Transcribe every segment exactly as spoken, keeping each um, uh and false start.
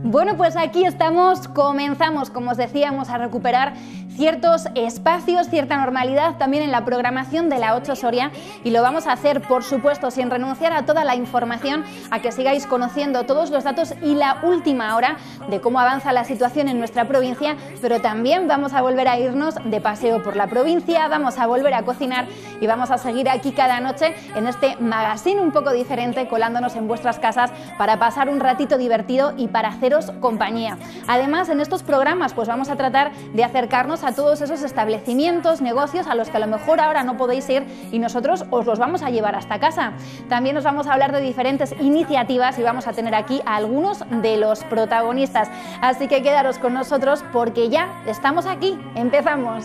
Bueno, pues aquí estamos, comenzamos, como os decíamos, a recuperar ciertos espacios, cierta normalidad también en la programación de la ocho Soria, y lo vamos a hacer, por supuesto, sin renunciar a toda la información, a que sigáis conociendo todos los datos y la última hora de cómo avanza la situación en nuestra provincia, pero también vamos a volver a irnos de paseo por la provincia, vamos a volver a cocinar y vamos a seguir aquí cada noche en este magazine un poco diferente, colándonos en vuestras casas para pasar un ratito divertido y para haceros compañía. Además, en estos programas pues vamos a tratar de acercarnos a todos esos establecimientos, negocios a los que a lo mejor ahora no podéis ir y nosotros os los vamos a llevar hasta casa. También os vamos a hablar de diferentes iniciativas y vamos a tener aquí a algunos de los protagonistas. Así que quedaros con nosotros porque ya estamos aquí. ¡Empezamos!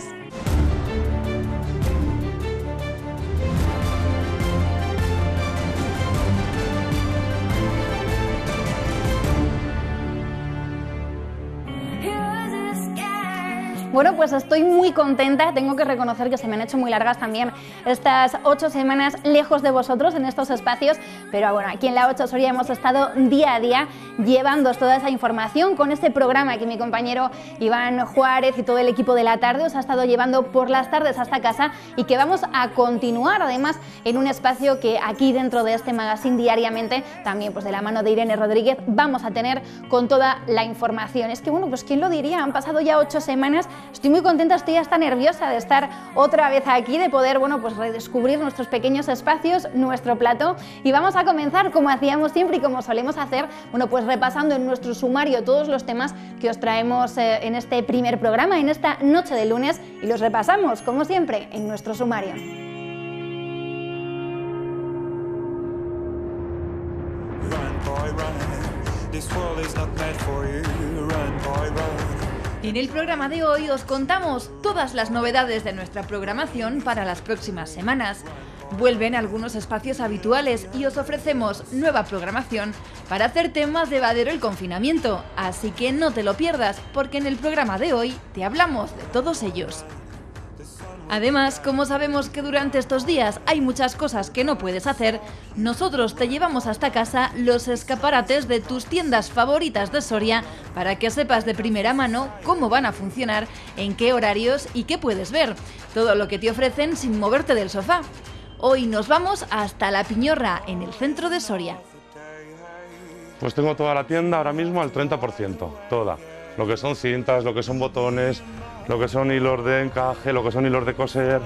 Bueno, pues estoy muy contenta, tengo que reconocer que se me han hecho muy largas también estas ocho semanas lejos de vosotros en estos espacios, pero bueno, aquí en la ocho Soria hemos estado día a día llevándoos toda esa información con este programa que mi compañero Iván Juárez y todo el equipo de la tarde os ha estado llevando por las tardes hasta casa y que vamos a continuar además en un espacio que aquí dentro de este magazine diariamente, también pues de la mano de Irene Rodríguez, vamos a tener con toda la información. Es que bueno, pues quién lo diría, han pasado ya ocho semanas. Estoy muy contenta, estoy hasta nerviosa de estar otra vez aquí, de poder, bueno, pues redescubrir nuestros pequeños espacios, nuestro plató, y vamos a comenzar como hacíamos siempre y como solemos hacer, bueno, pues repasando en nuestro sumario todos los temas que os traemos eh, en este primer programa, en esta noche de lunes, y los repasamos, como siempre, en nuestro sumario. En el programa de hoy os contamos todas las novedades de nuestra programación para las próximas semanas. Vuelven algunos espacios habituales y os ofrecemos nueva programación para hacerte más llevadero el confinamiento. Así que no te lo pierdas, porque en el programa de hoy te hablamos de todos ellos. Además, como sabemos que durante estos días hay muchas cosas que no puedes hacer, nosotros te llevamos hasta casa los escaparates de tus tiendas favoritas de Soria para que sepas de primera mano cómo van a funcionar, en qué horarios y qué puedes ver. Todo lo que te ofrecen sin moverte del sofá. Hoy nos vamos hasta La Piñorra, en el centro de Soria. Pues tengo toda la tienda ahora mismo al treinta por ciento, toda. Lo que son cintas, lo que son botones, lo que son hilos de encaje, lo que son hilos de coser.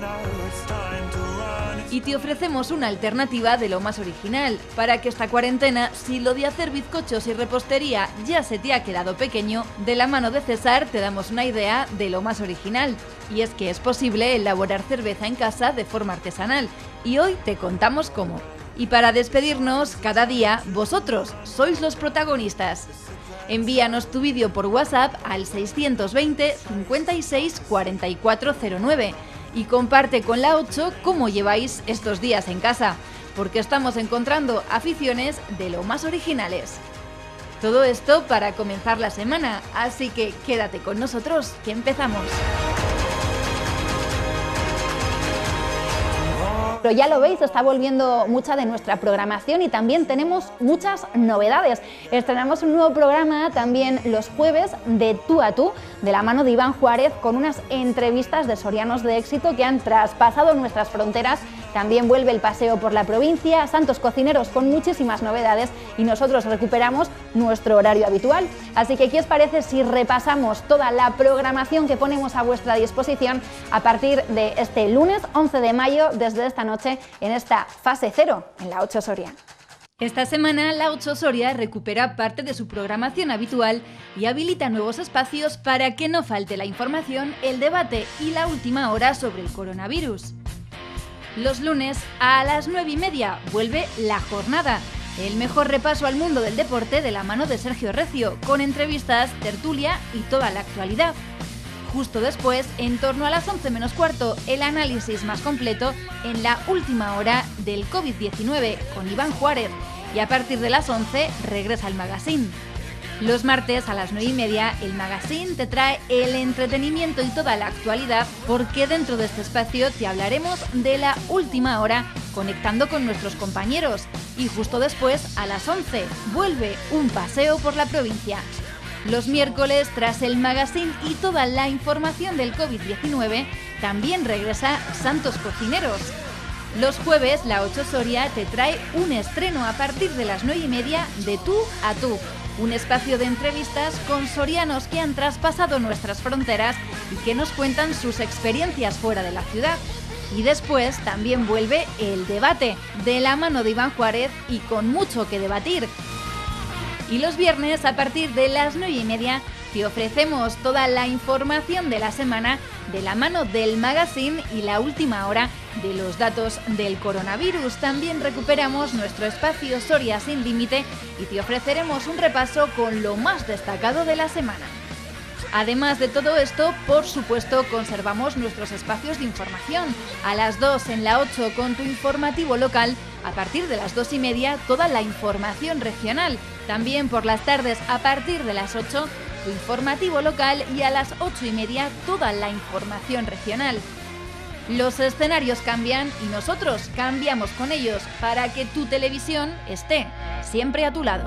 Y te ofrecemos una alternativa de lo más original, para que esta cuarentena, si lo de hacer bizcochos y repostería ya se te ha quedado pequeño, de la mano de César te damos una idea de lo más original. Y es que es posible elaborar cerveza en casa de forma artesanal, y hoy te contamos cómo. Y para despedirnos, cada día, vosotros sois los protagonistas. Envíanos tu vídeo por WhatsApp al seiscientos veinte, cincuenta y seis, cuarenta y cuatro cero nueve y comparte con la ocho cómo lleváis estos días en casa, porque estamos encontrando aficiones de lo más originales. Todo esto para comenzar la semana, así que quédate con nosotros, que empezamos. Pero ya lo veis, está volviendo mucha de nuestra programación y también tenemos muchas novedades. Estrenamos un nuevo programa también los jueves de Tú a Tú, de la mano de Iván Juárez, con unas entrevistas de sorianos de éxito que han traspasado nuestras fronteras. También vuelve el paseo por la provincia, Santos Cocineros con muchísimas novedades y nosotros recuperamos nuestro horario habitual. Así que, ¿qué os parece si repasamos toda la programación que ponemos a vuestra disposición a partir de este lunes once de mayo, desde esta noche, en esta fase cero, en la ocho Soria? Esta semana la ocho Soria recupera parte de su programación habitual y habilita nuevos espacios para que no falte la información, el debate y la última hora sobre el coronavirus. Los lunes a las nueve y media vuelve La Jornada, el mejor repaso al mundo del deporte de la mano de Sergio Recio, con entrevistas, tertulia y toda la actualidad. Justo después, en torno a las once menos cuarto, el análisis más completo en la última hora del COVID diecinueve con Iván Juárez, y a partir de las once regresa el magazine. Los martes a las nueve y media, el magazine te trae el entretenimiento y toda la actualidad, porque dentro de este espacio te hablaremos de la última hora, conectando con nuestros compañeros. Y justo después, a las once, vuelve un paseo por la provincia. Los miércoles, tras el magazine y toda la información del COVID diecinueve, también regresa Santos Cocineros. Los jueves, La ocho Soria te trae un estreno a partir de las nueve y media de Tú a Tú, un espacio de entrevistas con sorianos que han traspasado nuestras fronteras y que nos cuentan sus experiencias fuera de la ciudad. Y después también vuelve El Debate, de la mano de Iván Juárez y con mucho que debatir. Y los viernes, a partir de las nueve y media, te ofrecemos toda la información de la semana de la mano del magazine y la última hora de los datos del coronavirus. También recuperamos nuestro espacio Soria sin límite y te ofreceremos un repaso con lo más destacado de la semana. Además de todo esto, por supuesto, conservamos nuestros espacios de información. A las dos en La ocho con tu informativo local, a partir de las dos y media toda la información regional. También por las tardes a partir de las ocho, tu informativo local y a las ocho y media toda la información regional. Los escenarios cambian y nosotros cambiamos con ellos para que tu televisión esté siempre a tu lado.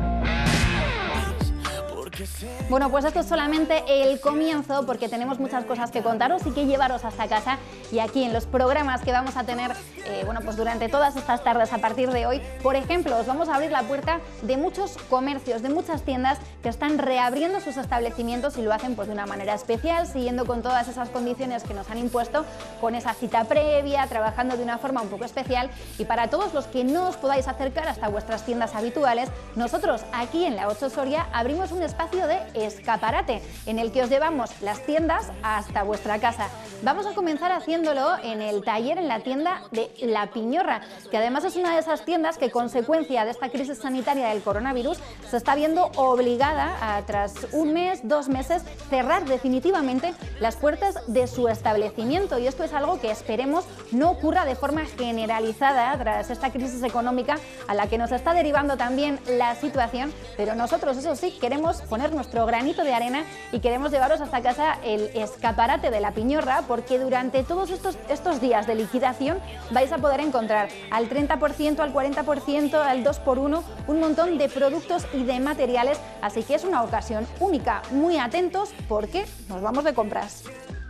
Bueno, pues esto es solamente el comienzo porque tenemos muchas cosas que contaros y que llevaros hasta casa, y aquí en los programas que vamos a tener eh, bueno, pues durante todas estas tardes a partir de hoy, por ejemplo, os vamos a abrir la puerta de muchos comercios, de muchas tiendas que están reabriendo sus establecimientos y lo hacen pues de una manera especial, siguiendo con todas esas condiciones que nos han impuesto, con esa cita previa, trabajando de una forma un poco especial. Y para todos los que no os podáis acercar hasta vuestras tiendas habituales, nosotros aquí en La ocho Soria abrimos un espacio de escaparate en el que os llevamos las tiendas hasta vuestra casa. Vamos a comenzar haciéndolo en el taller, en la tienda de La Piñorra, que además es una de esas tiendas que, consecuencia de esta crisis sanitaria del coronavirus, se está viendo obligada a, tras un mes, dos meses, cerrar definitivamente las puertas de su establecimiento, y esto es algo que esperemos no ocurra de forma generalizada tras esta crisis económica a la que nos está derivando también la situación, pero nosotros, eso sí, queremos poner nuestro granito de arena y queremos llevaros hasta casa el escaparate de La Piñorra, porque durante todos estos, estos días de liquidación vais a poder encontrar al treinta por ciento, al cuarenta por ciento, al dos por uno, un montón de productos y de materiales, así que es una ocasión única. Muy atentos porque nos vamos de compras.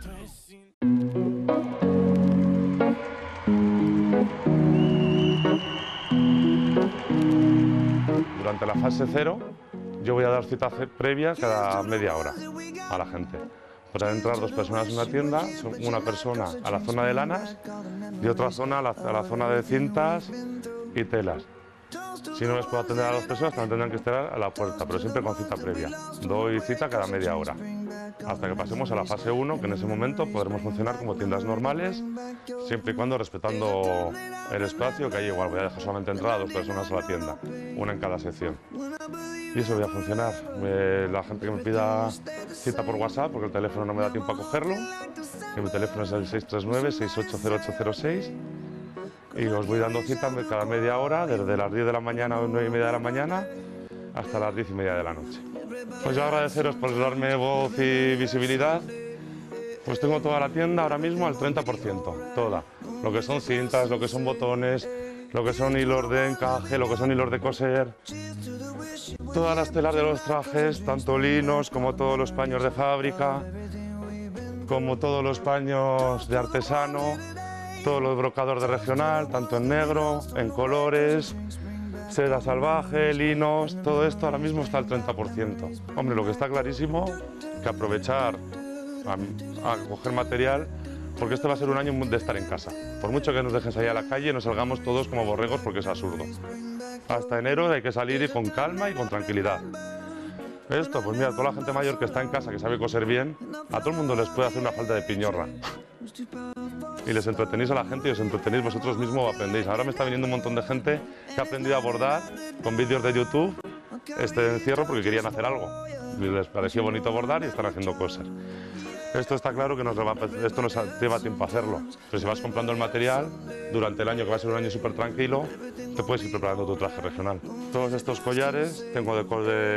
Durante la fase cero, yo voy a dar cita previa cada media hora a la gente. Podrán entrar dos personas en una tienda, una persona a la zona de lanas y otra zona a la, a la zona de cintas y telas. Si no les puedo atender a dos personas, también tendrán que estar a la puerta, pero siempre con cita previa. Doy cita cada media hora, hasta que pasemos a la fase uno, que en ese momento podremos funcionar como tiendas normales, siempre y cuando respetando el espacio, que ahí igual voy a dejar solamente entrar a dos personas a la tienda, una en cada sección. Y eso voy a funcionar. Me, la gente que me pida cita por WhatsApp, porque el teléfono no me da tiempo a cogerlo, que mi teléfono es el seis tres nueve, seis ocho cero ocho cero seis, y os voy dando cita cada media hora, desde las diez de la mañana o nueve y media de la mañana hasta las diez y media de la noche. Pues yo agradeceros por darme voz y visibilidad. Pues tengo toda la tienda ahora mismo al treinta por ciento, toda. Lo que son cintas, lo que son botones, lo que son hilos de encaje, lo que son hilos de coser, todas las telas de los trajes, tanto linos como todos los paños de fábrica, como todos los paños de artesano, todos los brocados de regional, tanto en negro, en colores, seda salvaje, linos, todo esto ahora mismo está al treinta por ciento. Hombre, lo que está clarísimo que aprovechar a, a coger material, porque este va a ser un año de estar en casa. Por mucho que nos dejen salir a la calle, no salgamos todos como borregos porque es absurdo. Hasta enero hay que salir con calma y con tranquilidad. Esto, pues mira, toda la gente mayor que está en casa, que sabe coser bien, a todo el mundo les puede hacer una falta de piñorra. Y les entretenéis a la gente y os entretenéis vosotros mismos o aprendéis. Ahora me está viniendo un montón de gente que ha aprendido a bordar con vídeos de YouTube este encierro porque querían hacer algo. Y les pareció bonito bordar y están haciendo cosas. Esto está claro que nos va, esto nos lleva tiempo a hacerlo. Pero si vas comprando el material, durante el año, que va a ser un año súper tranquilo, te puedes ir preparando tu traje regional. Todos estos collares tengo de,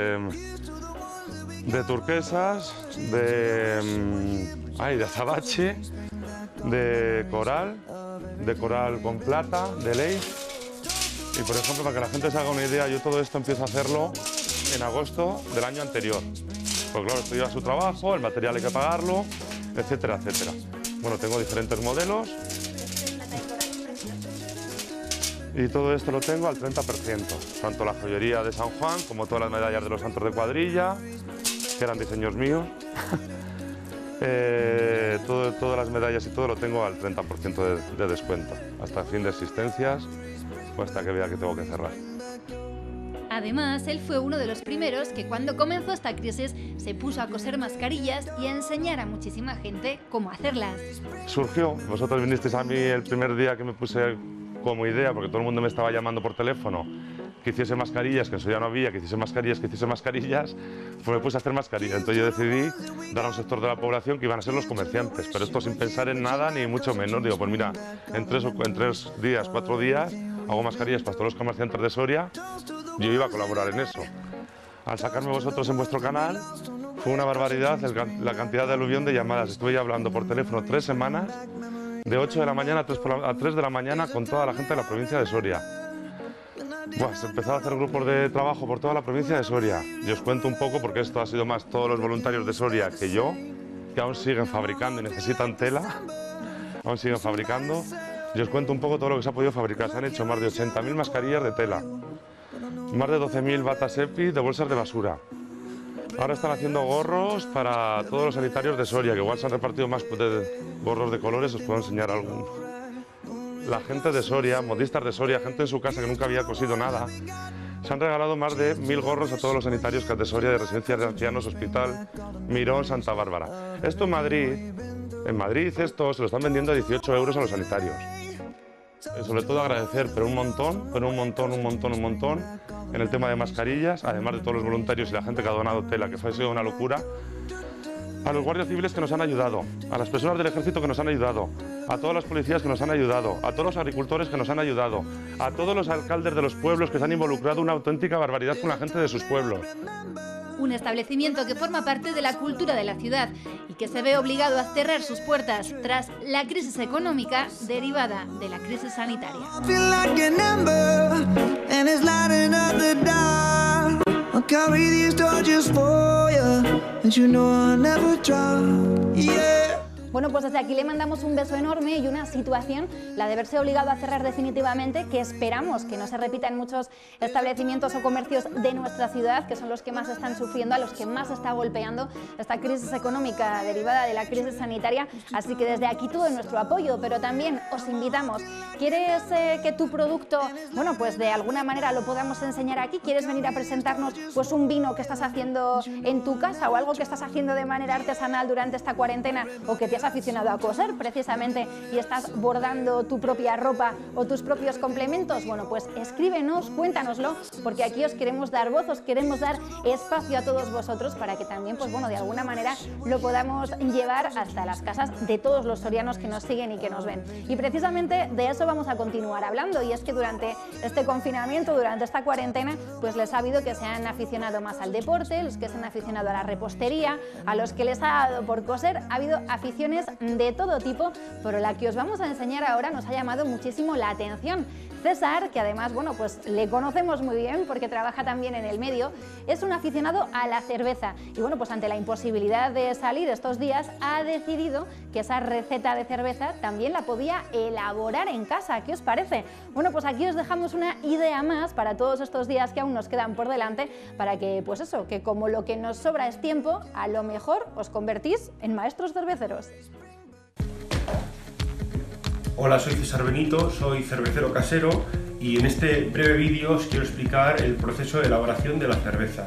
de, de turquesas, de, ay, de azabache, de coral, de coral con plata, de lace. Y por ejemplo, para que la gente se haga una idea, yo todo esto empiezo a hacerlo en agosto del año anterior. Pues claro, esto lleva su trabajo, el material hay que pagarlo, etcétera, etcétera. Bueno, tengo diferentes modelos. Y todo esto lo tengo al treinta por ciento. Tanto la joyería de San Juan como todas las medallas de los santos de cuadrilla, que eran diseños míos. eh, todo, todas las medallas y todo lo tengo al treinta por ciento de, de descuento. Hasta el fin de existencias o hasta que vea que tengo que cerrar. Además, él fue uno de los primeros que cuando comenzó esta crisis se puso a coser mascarillas y a enseñar a muchísima gente cómo hacerlas. Surgió, vosotros vinisteis a mí el primer día que me puse como idea, porque todo el mundo me estaba llamando por teléfono, que hiciese mascarillas, que en su día no había, que hiciese mascarillas, que hiciese mascarillas, pues me puse a hacer mascarillas. Entonces yo decidí dar a un sector de la población que iban a ser los comerciantes, pero esto sin pensar en nada ni mucho menos. Digo, pues mira, en tres, en tres días, cuatro días, hago mascarillas para todos los comerciantes de Soria. Yo iba a colaborar en eso. Al sacarme vosotros en vuestro canal, fue una barbaridad el, la cantidad de aluvión de llamadas. Estuve ya hablando por teléfono tres semanas, de ocho de la mañana a tres, a tres de la mañana, con toda la gente de la provincia de Soria. Buah, se empezó a hacer grupos de trabajo por toda la provincia de Soria. Y os cuento un poco, porque esto ha sido más todos los voluntarios de Soria que yo, que aún siguen fabricando y necesitan tela, aún siguen fabricando. Y os cuento un poco todo lo que se ha podido fabricar. Se han hecho más de ochenta mil mascarillas de tela, más de doce mil batas EPI de bolsas de basura. Ahora están haciendo gorros para todos los sanitarios de Soria, que igual se han repartido más de gorros de colores, os puedo enseñar algún. La gente de Soria, modistas de Soria, gente en su casa que nunca había cosido nada, se han regalado más de mil gorros a todos los sanitarios de Soria, de residencias de ancianos, Hospital Mirón, Santa Bárbara. Esto en Madrid, en Madrid esto se lo están vendiendo a dieciocho euros a los sanitarios. Sobre todo agradecer, pero un montón, pero un montón, un montón, un montón, en el tema de mascarillas, además de todos los voluntarios y la gente que ha donado tela, que ha sido una locura, a los guardias civiles que nos han ayudado, a las personas del ejército que nos han ayudado, a todas las policías que nos han ayudado, a todos los agricultores que nos han ayudado, a todos los alcaldes de los pueblos que se han involucrado, una auténtica barbaridad con la gente de sus pueblos. Un establecimiento que forma parte de la cultura de la ciudad y que se ve obligado a cerrar sus puertas tras la crisis económica derivada de la crisis sanitaria. Bueno, pues desde aquí le mandamos un beso enorme y una situación, la de verse obligado a cerrar definitivamente, que esperamos que no se repita en muchos establecimientos o comercios de nuestra ciudad, que son los que más están sufriendo, a los que más está golpeando esta crisis económica derivada de la crisis sanitaria. Así que desde aquí todo nuestro apoyo, pero también os invitamos. ¿Quieres eh, que tu producto, bueno, pues de alguna manera lo podamos enseñar aquí? ¿Quieres venir a presentarnos pues un vino que estás haciendo en tu casa o algo que estás haciendo de manera artesanal durante esta cuarentena, o que te has aficionado a coser precisamente y estás bordando tu propia ropa o tus propios complementos? Bueno, pues escríbenos, cuéntanoslo, porque aquí os queremos dar voz, os queremos dar espacio a todos vosotros para que también, pues bueno, de alguna manera lo podamos llevar hasta las casas de todos los sorianos que nos siguen y que nos ven. Y precisamente de eso vamos a continuar hablando, y es que durante este confinamiento, durante esta cuarentena, pues les ha habido que se han aficionado más al deporte, los que se han aficionado a la repostería, a los que les ha dado por coser. Ha habido aficiones de todo tipo, pero la que os vamos a enseñar ahora nos ha llamado muchísimo la atención. César, que además, bueno, pues le conocemos muy bien porque trabaja también en el medio, es un aficionado a la cerveza y bueno, pues ante la imposibilidad de salir estos días ha decidido que esa receta de cerveza también la podía elaborar en casa. ¿Qué os parece? Bueno, pues aquí os dejamos una idea más para todos estos días que aún nos quedan por delante, para que, pues eso, que como lo que nos sobra es tiempo, a lo mejor os convertís en maestros cerveceros. Hola, soy César Benito, soy cervecero casero y en este breve vídeo os quiero explicar el proceso de elaboración de la cerveza.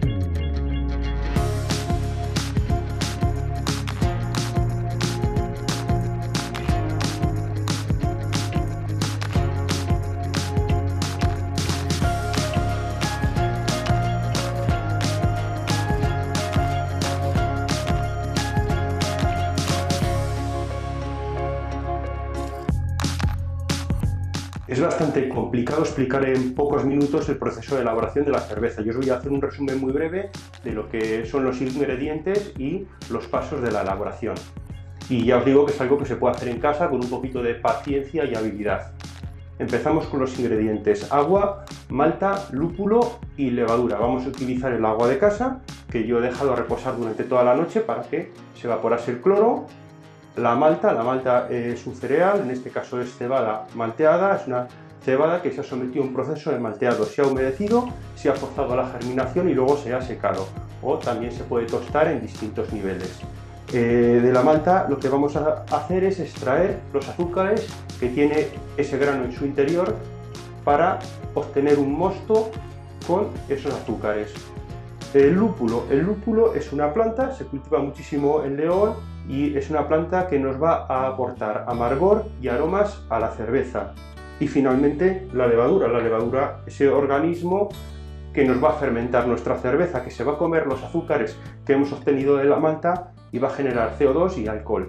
Es bastante complicado explicar en pocos minutos el proceso de elaboración de la cerveza. Yo os voy a hacer un resumen muy breve de lo que son los ingredientes y los pasos de la elaboración. Y ya os digo que es algo que se puede hacer en casa con un poquito de paciencia y habilidad. Empezamos con los ingredientes: agua, malta, lúpulo y levadura. Vamos a utilizar el agua de casa, que yo he dejado reposar durante toda la noche para que se evaporase el cloro. La malta, la malta es un cereal, en este caso es cebada malteada, es una cebada que se ha sometido a un proceso de malteado, se ha humedecido, se ha forzado la germinación y luego se ha secado, o también se puede tostar en distintos niveles. Eh, de la malta lo que vamos a hacer es extraer los azúcares que tiene ese grano en su interior para obtener un mosto con esos azúcares. El lúpulo, el lúpulo es una planta, se cultiva muchísimo en León y es una planta que nos va a aportar amargor y aromas a la cerveza. Y finalmente la levadura, la levadura, ese organismo que nos va a fermentar nuestra cerveza, que se va a comer los azúcares que hemos obtenido de la malta y va a generar C O dos y alcohol.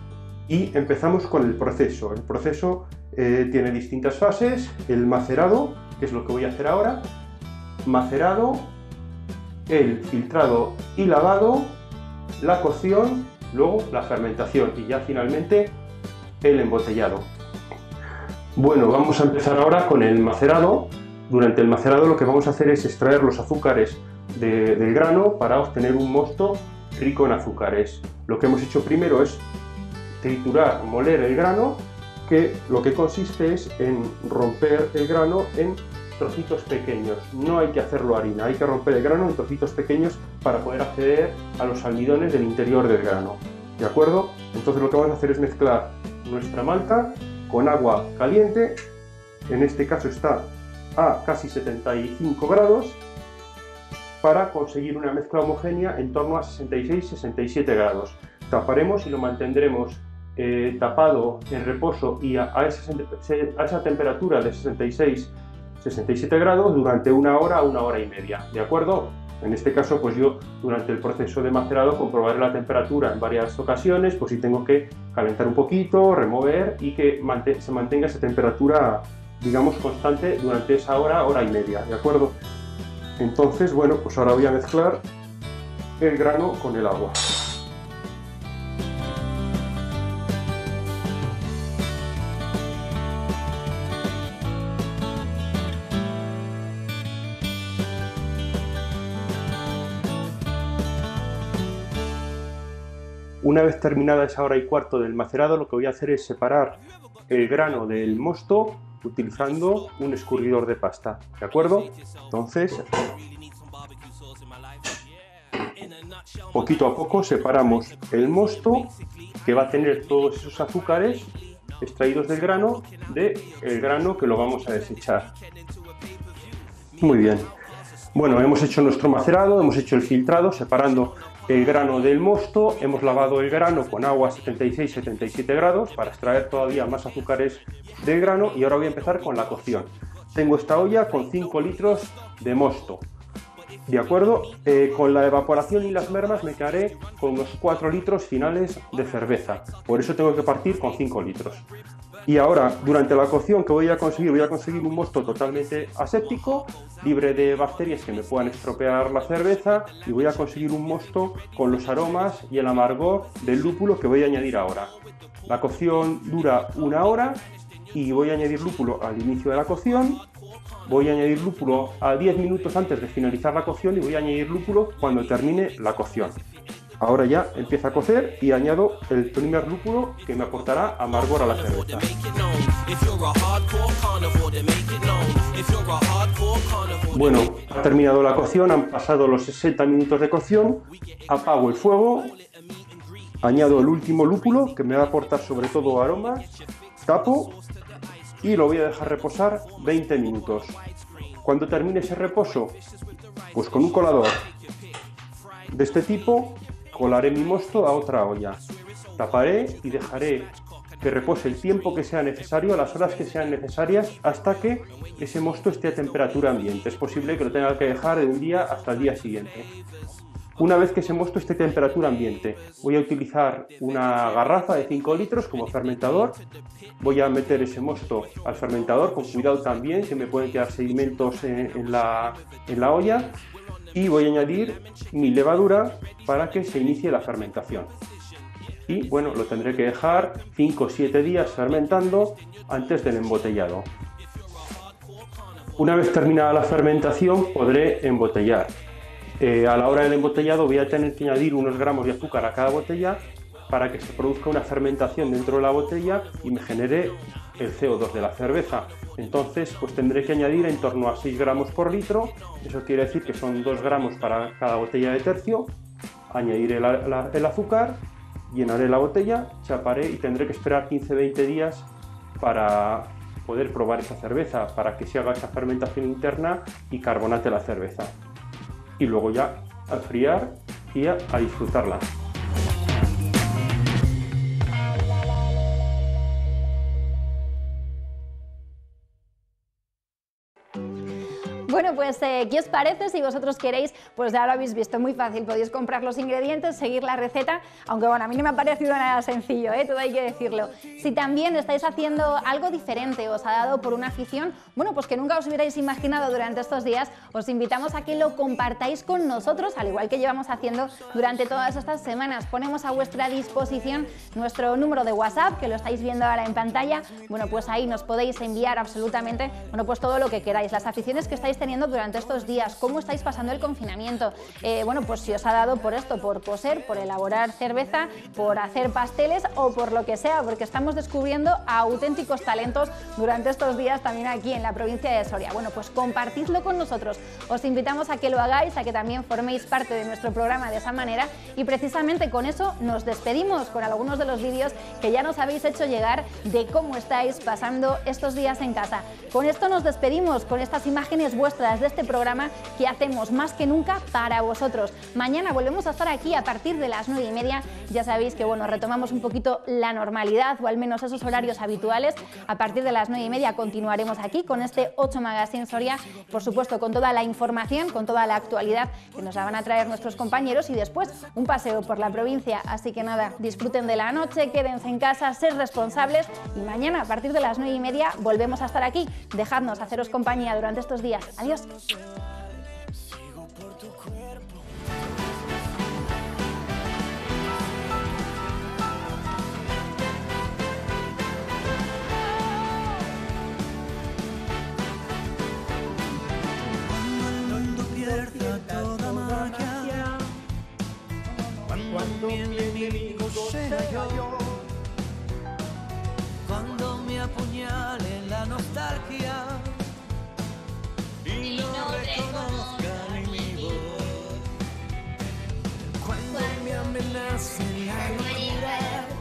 Y empezamos con el proceso. El proceso eh, tiene distintas fases: el macerado, que es lo que voy a hacer ahora, macerado, el filtrado y lavado, la cocción, luego la fermentación y ya finalmente el embotellado. Bueno, vamos a empezar ahora con el macerado. Durante el macerado lo que vamos a hacer es extraer los azúcares de, del grano para obtener un mosto rico en azúcares. Lo que hemos hecho primero es triturar, moler el grano, que lo que consiste es en romper el grano en trocitos pequeños. No hay que hacerlo harina, hay que romper el grano en trocitos pequeños para poder acceder a los almidones del interior del grano. ¿De acuerdo? Entonces lo que vamos a hacer es mezclar nuestra malta con agua caliente, en este caso está a casi setenta y cinco grados, para conseguir una mezcla homogénea en torno a sesenta y seis a sesenta y siete grados. Taparemos y lo mantendremos eh, tapado en reposo y a, a, esa, a esa temperatura de sesenta y seis a sesenta y siete grados durante una hora a una hora y media. ¿De acuerdo? En este caso, pues yo durante el proceso de macerado comprobaré la temperatura en varias ocasiones, pues si tengo que calentar un poquito, remover y que se mantenga esa temperatura, digamos, constante durante esa hora, hora y media. ¿De acuerdo? Entonces, bueno, pues ahora voy a mezclar el grano con el agua. Una vez terminada esa hora y cuarto del macerado, lo que voy a hacer es separar el grano del mosto utilizando un escurridor de pasta, ¿de acuerdo? Entonces, poquito a poco separamos el mosto, que va a tener todos esos azúcares extraídos del grano, del grano que lo vamos a desechar. Muy bien. Bueno, hemos hecho nuestro macerado, hemos hecho el filtrado, separando el grano del mosto, hemos lavado el grano con agua a setenta y seis a setenta y siete grados para extraer todavía más azúcares del grano y ahora voy a empezar con la cocción. Tengo esta olla con cinco litros de mosto, ¿de acuerdo? Eh, con la evaporación y las mermas me quedaré con unos cuatro litros finales de cerveza, por eso tengo que partir con cinco litros. Y ahora, durante la cocción, ¿qué voy a conseguir? Voy a conseguir un mosto totalmente aséptico, libre de bacterias que me puedan estropear la cerveza, y voy a conseguir un mosto con los aromas y el amargor del lúpulo que voy a añadir ahora. La cocción dura una hora y voy a añadir lúpulo al inicio de la cocción, voy a añadir lúpulo a diez minutos antes de finalizar la cocción y voy a añadir lúpulo cuando termine la cocción. Ahora ya empieza a cocer y añado el primer lúpulo que me aportará amargor a la cerveza. Bueno, ha terminado la cocción, han pasado los sesenta minutos de cocción, apago el fuego, añado el último lúpulo que me va a aportar sobre todo aromas, tapo y lo voy a dejar reposar veinte minutos. Cuando termine ese reposo, pues con un colador de este tipo colaré mi mosto a otra olla, taparé y dejaré que repose el tiempo que sea necesario, las horas que sean necesarias, hasta que ese mosto esté a temperatura ambiente. Es posible que lo tenga que dejar de un día hasta el día siguiente. Una vez que ese mosto esté a temperatura ambiente, voy a utilizar una garrafa de cinco litros como fermentador. Voy a meter ese mosto al fermentador, con cuidado también, que me pueden quedar sedimentos en, en, la, en la olla. Y voy a añadir mi levadura para que se inicie la fermentación. Y bueno, lo tendré que dejar cinco o siete días fermentando antes del embotellado. Una vez terminada la fermentación podré embotellar. Eh, a la hora del embotellado voy a tener que añadir unos gramos de azúcar a cada botella para que se produzca una fermentación dentro de la botella y me genere el C O dos de la cerveza. Entonces pues tendré que añadir en torno a seis gramos por litro, eso quiere decir que son dos gramos para cada botella de tercio. Añadiré la, la, el azúcar, llenaré la botella, chaparé y tendré que esperar quince a veinte días para poder probar esa cerveza, para que se haga esa fermentación interna y carbonate la cerveza. Y luego ya a enfriar y a, a disfrutarla. Bueno, pues, eh, ¿qué os parece? Si vosotros queréis, pues ya lo habéis visto, muy fácil, podéis comprar los ingredientes, seguir la receta, aunque bueno, a mí no me ha parecido nada sencillo, ¿eh? Todo hay que decirlo. Si también estáis haciendo algo diferente, os ha dado por una afición, bueno, pues que nunca os hubierais imaginado durante estos días, os invitamos a que lo compartáis con nosotros, al igual que llevamos haciendo durante todas estas semanas. Ponemos a vuestra disposición nuestro número de WhatsApp, que lo estáis viendo ahora en pantalla. Bueno, pues ahí nos podéis enviar absolutamente, bueno, pues todo lo que queráis, las aficiones que estáis teniendo durante estos días, cómo estáis pasando el confinamiento, eh, bueno, pues si os ha dado por esto, por coser, por elaborar cerveza, por hacer pasteles o por lo que sea, porque estamos descubriendo auténticos talentos durante estos días también aquí en la provincia de Soria. Bueno, pues compartidlo con nosotros, os invitamos a que lo hagáis, a que también forméis parte de nuestro programa de esa manera y precisamente con eso nos despedimos con algunos de los vídeos que ya nos habéis hecho llegar de cómo estáis pasando estos días en casa. Con esto nos despedimos, con estas imágenes vuestras de este programa que hacemos más que nunca para vosotros. Mañana volvemos a estar aquí a partir de las nueve y media. Ya sabéis que bueno, retomamos un poquito la normalidad o al menos esos horarios habituales. A partir de las nueve y media continuaremos aquí con este ocho Magazine Soria, por supuesto con toda la información, con toda la actualidad que nos la van a traer nuestros compañeros y después un paseo por la provincia. Así que nada, disfruten de la noche, quédense en casa, ser responsables y mañana a partir de las nueve y media volvemos a estar aquí. Dejadnos haceros compañía durante estos días. Adiós. Sigo por tu cuerpo. Cuando el mundo pierda toda magia, cuando mi enemigo sea yo, cuando me apuñale la nostalgia y no reconozca ni mi voz, cuando me amenace la locura,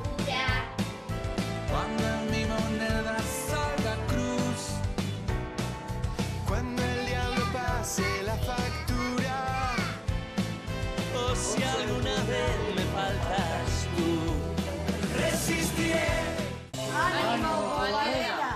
cuando en mi moneda salga cruz, cuando el diablo pase la factura, o si alguna vez me faltas tú, resistiré. ¡Ánimo, Valeria!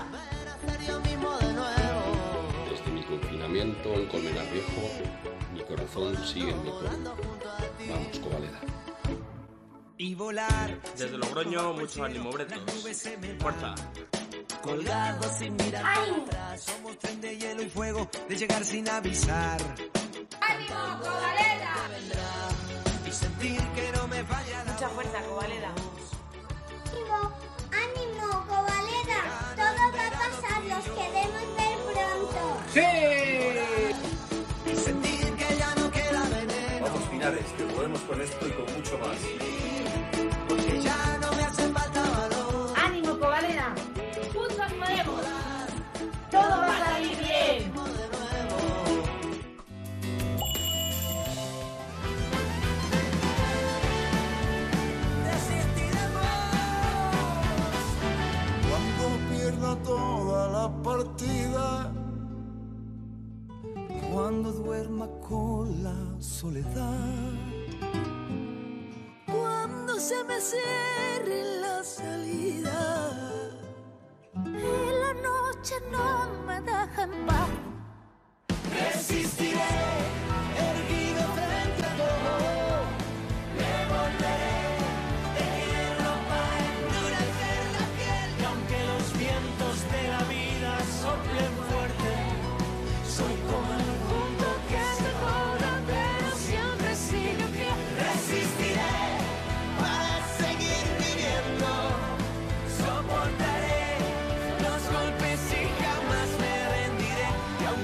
Confinamiento en Colmenar Viejo, mi corazón sigue en mi pueblo. Vamos, Covaleda. Y volar. Desde Logroño, mucho ánimo, Bretos. Fuerza. Colgados sin mirar atrás, somos tren de hielo y fuego, de llegar sin avisar. ¡Ánimo, Covaleda! Y sentir que no me falla la Mucha fuerza, Covaleda. ¡Ánimo, ánimo, Covaleda! Todo va a pasar, los queremos ver pronto. ¡Sí! Y sentir que ya no queda veneno. Vamos, Pinares, que podemos con esto y con mucho más. Porque ya no me hace falta valor. ¡Ánimo, Covaleda! ¡Juntos podemos! ¡Todo va a salir bien! Cuando pierda toda la partida, cuando duerma con la soledad, cuando se me cierre la salida y la noche no me deja en paz, resistiré, erguido frente a todo, le volveré, de hierro para endurecer la piel, y aunque los vientos de la vida soplen fuerte, soy como el mundo que se joda, pero siempre sigue pie. Resistiré para seguir viviendo, soportaré los golpes y jamás me rendiré. Y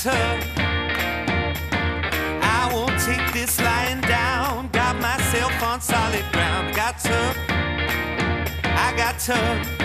tough. I won't take this lying down. Got myself on solid ground. Got tough. I got tough.